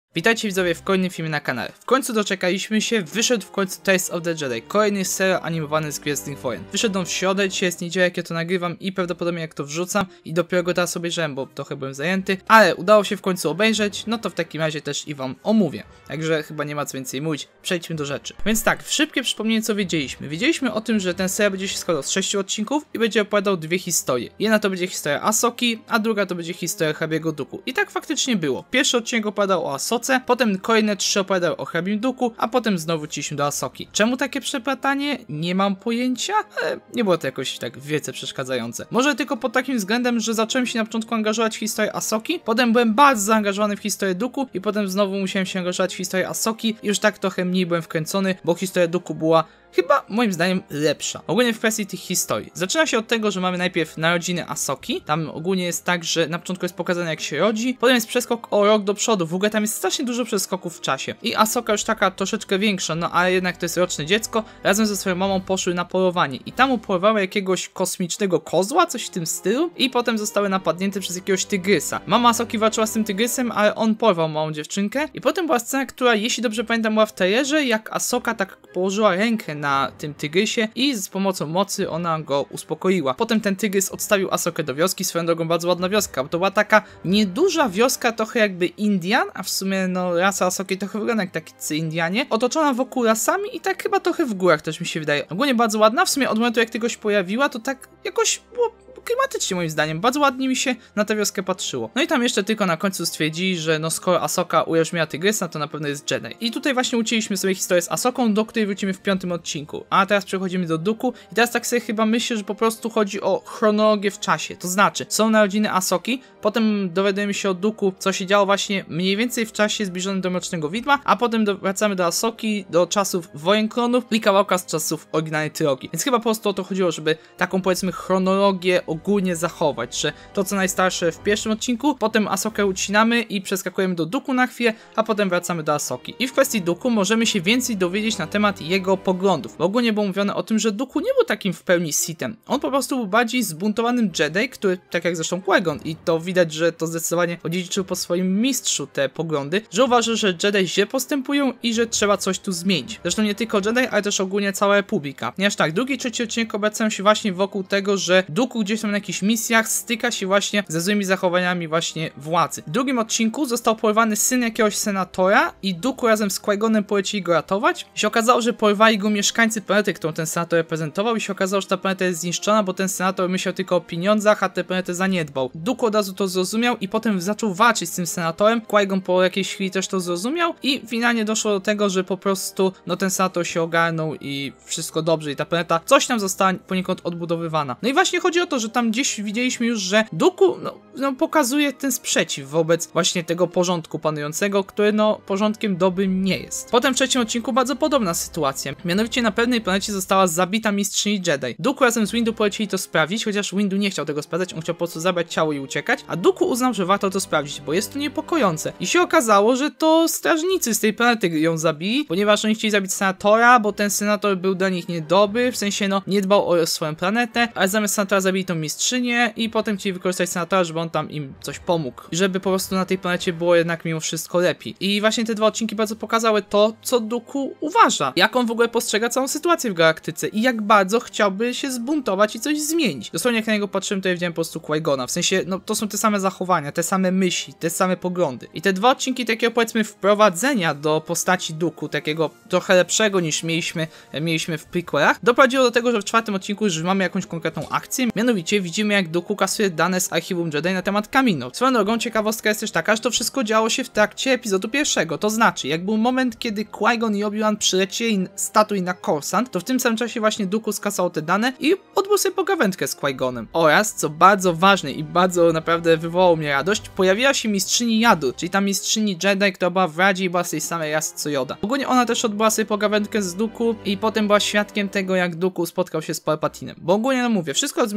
Witajcie widzowie w kolejnym filmie na kanale. W końcu doczekaliśmy się, wyszedł w końcu Tales of the Jedi, kolejny serial animowany z Gwiezdnych Wojen. Wyszedł on w środę, dzisiaj jest niedziela, jak ja to nagrywam i prawdopodobnie jak to wrzucam i dopiero go teraz obejrzałem, bo trochę byłem zajęty, ale udało się w końcu obejrzeć, no to w takim razie też i wam omówię. Także chyba nie ma co więcej mówić, przejdźmy do rzeczy. Więc tak, w szybkie przypomnienie co wiedzieliśmy. Wiedzieliśmy o tym, że ten serial będzie się składał z 6 odcinków i będzie opowiadał dwie historie. Jedna to będzie historia Asoki, a druga to będzie historia Hrabiego Dooku. I tak faktycznie było. Pierwszy odcinek opowiadał o Asoce, potem kolejne 3 opowiadały o Hrabim Dooku, a potem znowu wróciliśmy do Asoki. Czemu takie przeplatanie? Nie mam pojęcia, ale nie było to jakoś tak wielce przeszkadzające. Może tylko pod takim względem, że zacząłem się na początku angażować w historię Asoki, potem byłem bardzo zaangażowany w historię Dooku i potem znowu musiałem się angażować w historię Asoki i już tak trochę mniej byłem wkręcony, bo historia Dooku była chyba moim zdaniem lepsza. Ogólnie w kwestii tych historii. Zaczyna się od tego, że mamy najpierw narodziny Asoki. Tam ogólnie jest tak, że na początku jest pokazane jak się rodzi, potem jest przeskok o rok do przodu. W ogóle tam jest strasznie dużo przeskoków w czasie. I Asoka już taka troszeczkę większa, no ale jednak to jest roczne dziecko. Razem ze swoją mamą poszły na polowanie i tam upolowały jakiegoś kosmicznego kozła, coś w tym stylu i potem zostały napadnięte przez jakiegoś tygrysa. Mama Asoki walczyła z tym tygrysem, ale on porwał małą dziewczynkę i potem była scena, która, jeśli dobrze pamiętam, była w trailerze, jak Asoka tak położyła rękę na tym tygrysie i z pomocą mocy ona go uspokoiła. Potem ten tygrys odstawił Asokę do wioski, swoją drogą bardzo ładna wioska, bo to była taka nieduża wioska, trochę jakby Indian, a w sumie no rasa Asoki trochę wygląda jak tacy Indianie, otoczona wokół lasami i tak chyba trochę w górach też mi się wydaje. Ogólnie bardzo ładna, w sumie od momentu jak tego się pojawiła, to tak jakoś było klimatycznie moim zdaniem, bardzo ładnie mi się na tę wioskę patrzyło. No i tam jeszcze tylko na końcu stwierdzili, że no skoro Asoka ujarzmiła tygrysa, to na pewno jest Jedi. I tutaj właśnie uczyliśmy sobie historię z Asoką, do której wrócimy w 5. odcinku. A teraz przechodzimy do Dooku i teraz tak sobie chyba myślę, że po prostu chodzi o chronologię w czasie. To znaczy, są narodziny Asoki, potem dowiadujemy się o Dooku, co się działo właśnie mniej więcej w czasie zbliżonym do Mrocznego Widma, a potem wracamy do Asoki, do czasów Wojen Klonów i kawałka z czasów oryginalnej trylogii. Więc chyba po prostu o to chodziło, żeby taką powiedzmy chronologię ogólnie zachować, że to co najstarsze w 1. odcinku, potem Asokę ucinamy i przeskakujemy do Dooku na chwilę, a potem wracamy do Asoki. I w kwestii Dooku możemy się więcej dowiedzieć na temat jego poglądów, bo ogólnie było mówione o tym, że Dooku nie był takim w pełni Sithem. On po prostu był bardziej zbuntowanym Jedi, który, tak jak zresztą Qui-Gon, i to widać, że to zdecydowanie odziedziczył po swoim mistrzu te poglądy, że uważa, że Jedi źle postępują i że trzeba coś tu zmienić. Zresztą nie tylko Jedi, ale też ogólnie cała Republika. Ponieważ tak, drugi i trzeci odcinek obracają się właśnie wokół tego, że Dooku gdzieś tam na jakichś misjach styka się właśnie ze złymi zachowaniami właśnie władzy. W drugim odcinku został porwany syn jakiegoś senatora i Dooku razem z Qui-Gonem polecieli go ratować. I się okazało, że porwali go mieszkańcy planety, którą ten senator reprezentował i się okazało, że ta planeta jest zniszczona, bo ten senator myślał tylko o pieniądzach, a tę planetę zaniedbał. Dooku od razu to zrozumiał i potem zaczął walczyć z tym senatorem. Qui-Gon po jakiejś chwili też to zrozumiał i finalnie doszło do tego, że po prostu no ten senator się ogarnął i wszystko dobrze i ta planeta coś tam została poniekąd odbudowywana. No i właśnie chodzi o to, że tam gdzieś widzieliśmy już, że Dooku no, pokazuje ten sprzeciw wobec właśnie tego porządku panującego, który no porządkiem dobrym nie jest. Potem w 3. odcinku bardzo podobna sytuacja. Mianowicie na pewnej planecie została zabita mistrzyni Jedi. Dooku razem z Windu polecieli to sprawdzić, chociaż Windu nie chciał tego sprawdzać, on chciał po prostu zabrać ciało i uciekać, a Dooku uznał, że warto to sprawdzić, bo jest to niepokojące. I się okazało, że to strażnicy z tej planety ją zabili, ponieważ oni chcieli zabić senatora, bo ten senator był dla nich niedobry, w sensie no nie dbał o swoją planetę, ale zamiast senatora zabili tą mistrzynię i potem chcieli wykorzystać senatora, żeby on tam im coś pomógł. I żeby po prostu na tej planecie było jednak mimo wszystko lepiej. I właśnie te 2 odcinki bardzo pokazały to, co Dooku uważa. Jak on w ogóle postrzega całą sytuację w galaktyce i jak bardzo chciałby się zbuntować i coś zmienić. Dosłownie jak na niego patrzyłem, to ja widziałem po prostu Qui-Gona. W sensie, no to są te same zachowania, te same myśli, te same poglądy. I te 2 odcinki takiego powiedzmy wprowadzenia do postaci Dooku, takiego trochę lepszego niż mieliśmy w prequelach, doprowadziło do tego, że w 4. odcinku już mamy jakąś konkretną akcję. Mianowicie widzimy, jak Dooku kasuje dane z archiwum Jedi na temat Kamino. Swoją drogą ciekawostka jest też taka, że to wszystko działo się w trakcie epizodu 1. To znaczy, jak był moment, kiedy Qui-Gon i Obi-Wan przylecieli z Tatooine na Coruscant, to w tym samym czasie właśnie Dooku skasał te dane i odbył sobie pogawędkę z Qui-Gonem. Oraz, co bardzo ważne i bardzo naprawdę wywołało mnie radość, pojawiła się mistrzyni Jadu, czyli ta mistrzyni Jedi, która była w Radzie i była z tej samej rasy co Yoda. Ogólnie ona też odbyła sobie pogawędkę z Dooku i potem była świadkiem tego, jak Dooku spotkał się z Palpatinem. Bo ogólnie no mówię, wszystko zmierzało do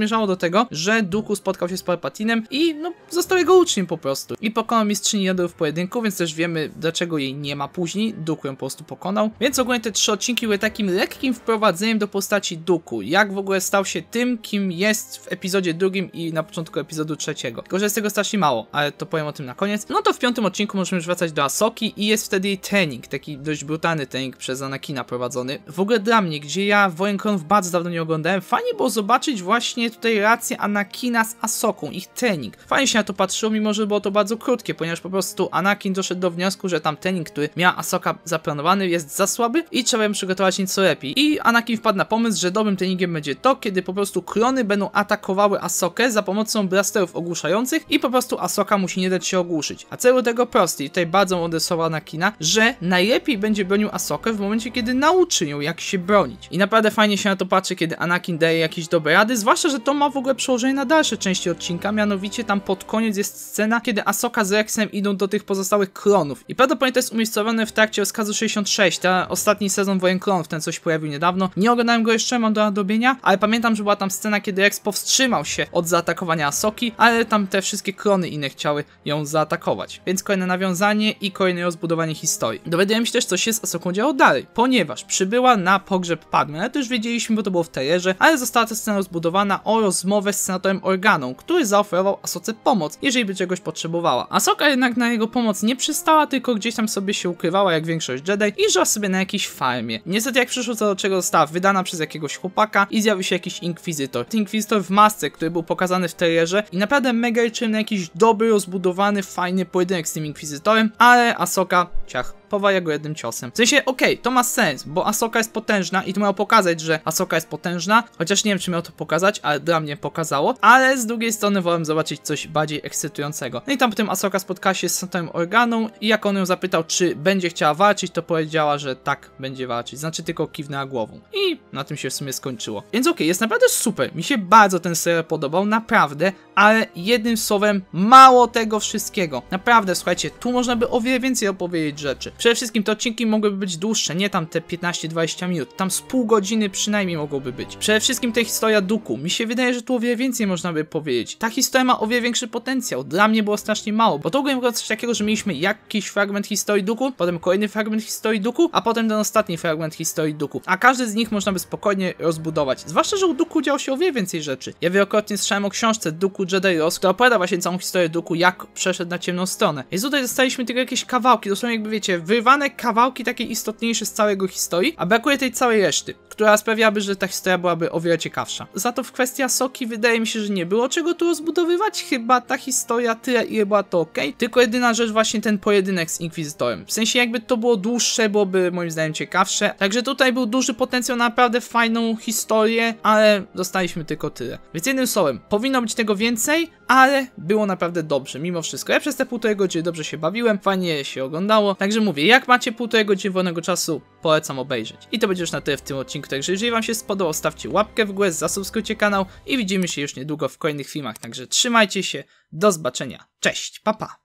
tego, że Dooku spotkał się z Palpatinem i no został jego uczniem po prostu. I pokonał mistrzyni jadu w pojedynku, więc też wiemy, dlaczego jej nie ma później. Dooku ją po prostu pokonał. Więc ogólnie te 3 odcinki były takim lekkim wprowadzeniem do postaci Dooku. Jak w ogóle stał się tym, kim jest w epizodzie 2 i na początku epizodu 3. Tylko, że jest tego strasznie mało, ale to powiem o tym na koniec. No to w 5. odcinku możemy już wracać do Asoki i jest wtedy jej trening, taki dość brutalny trening przez Anakina prowadzony. W ogóle dla mnie, gdzie ja Wojen Klonów bardzo dawno nie oglądałem, fajnie było zobaczyć właśnie tutaj relację Anakina z Asoką, ich trening. Fajnie się na to patrzyło, mimo że było to bardzo krótkie, ponieważ po prostu Anakin doszedł do wniosku, że tam trening, który miała Asoka zaplanowany, jest za słaby i trzeba ją przygotować nieco lepiej. I Anakin wpadł na pomysł, że dobrym treningiem będzie to, kiedy po prostu klony będą atakowały Asokę za pomocą blasterów ogłuszających i po prostu Asoka musi nie dać się ogłuszyć. A celu tego prosty, i tutaj bardzo mądre słowa Anakina, że najlepiej będzie bronił Asokę w momencie, kiedy nauczy ją, jak się bronić. I naprawdę fajnie się na to patrzy, kiedy Anakin daje jakieś dobre rady, zwłaszcza, że to ma w ogóle przełożenie na dalsze części odcinka, mianowicie tam pod koniec jest scena, kiedy Asoka z Rexem idą do tych pozostałych klonów. I prawdopodobnie to jest umiejscowione w trakcie rozkazu 66, ten ostatni sezon Wojen Klonów, ten coś pojawił niedawno. Nie oglądałem go jeszcze, mam do nadrobienia, ale pamiętam, że była tam scena, kiedy Rex powstrzymał się od zaatakowania Asoki, ale tam te wszystkie klony inne chciały ją zaatakować. Więc kolejne nawiązanie i kolejne rozbudowanie historii. Dowiadujemy się też, co się z Asoką działo dalej, ponieważ przybyła na pogrzeb Padme, ale to już wiedzieliśmy, bo to było w trailerze, ale została ta scena rozbudowana o rozmowę z senatorem Organą, który zaoferował Asoce pomoc, jeżeli by czegoś potrzebowała. Asoka jednak na jego pomoc nie przystała, tylko gdzieś tam sobie się ukrywała jak większość Jedi i żyła sobie na jakiejś farmie. Niestety jak przyszło co do czego, została wydana przez jakiegoś chłopaka i zjawił się jakiś inkwizytor. Ten inkwizytor w masce, który był pokazany w trailerze i naprawdę mega liczyłem na jakiś dobry, rozbudowany, fajny pojedynek z tym inkwizytorem, ale Asoka, ciach, powaja go jednym ciosem. W sensie, okej, to ma sens, bo Asoka jest potężna i to miało pokazać, że Asoka jest potężna, chociaż nie wiem, czy miało to pokazać, ale dla mnie pokazało, ale z drugiej strony wolałem zobaczyć coś bardziej ekscytującego. No i tam potem Asoka spotkała się z senatorem Organą i jak on ją zapytał, czy będzie chciała walczyć, to powiedziała, że tak, będzie walczyć, znaczy tylko kiwnęła głową. I na tym się w sumie skończyło. Więc okej, jest naprawdę super, mi się bardzo ten serial podobał, naprawdę, ale jednym słowem, mało tego wszystkiego. Naprawdę, słuchajcie, tu można by o wiele więcej opowiedzieć rzeczy. Przede wszystkim te odcinki mogłyby być dłuższe, nie tam te 15-20 minut, tam z pół godziny przynajmniej mogłoby być. Przede wszystkim ta historia Dooku, mi się wydaje, że tu o wiele więcej można by powiedzieć. Ta historia ma o wiele większy potencjał, dla mnie było strasznie mało, bo to ogólnie było coś takiego, że mieliśmy jakiś fragment historii Dooku, potem kolejny fragment historii Dooku, a potem ten ostatni fragment historii Dooku, a każdy z nich można by spokojnie rozbudować. Zwłaszcza, że u Dooku działo się o wiele więcej rzeczy. Ja wielokrotnie słyszałem o książce Dooku Jedi Lost, która opowiada właśnie całą historię Dooku, jak przeszedł na ciemną stronę. I tutaj dostaliśmy tylko jakieś kawałki, dosłownie jakby wiecie, wyrwane kawałki takie istotniejsze z całego historii, a brakuje tej całej reszty, która sprawiałaby, że ta historia byłaby o wiele ciekawsza. Za to w kwestii Asoki wydaje mi się, że nie było czego tu rozbudowywać, chyba ta historia tyle, ile była to ok. Tylko jedyna rzecz właśnie ten pojedynek z Inkwizytorem. W sensie jakby to było dłuższe, byłoby moim zdaniem ciekawsze. Także tutaj był duży potencjał na naprawdę fajną historię, ale dostaliśmy tylko tyle. Więc jednym słowem, powinno być tego więcej, ale było naprawdę dobrze, mimo wszystko. Ja przez te 1,5 godziny dobrze się bawiłem, fajnie się oglądało. Także mówię, jak macie 1,5 godziny wolnego czasu, polecam obejrzeć. I to będzie już na tyle w tym odcinku, także jeżeli wam się spodobał, stawcie łapkę w górę, zasubskrybujcie kanał i widzimy się już niedługo w kolejnych filmach. Także trzymajcie się, do zobaczenia, cześć, pa pa!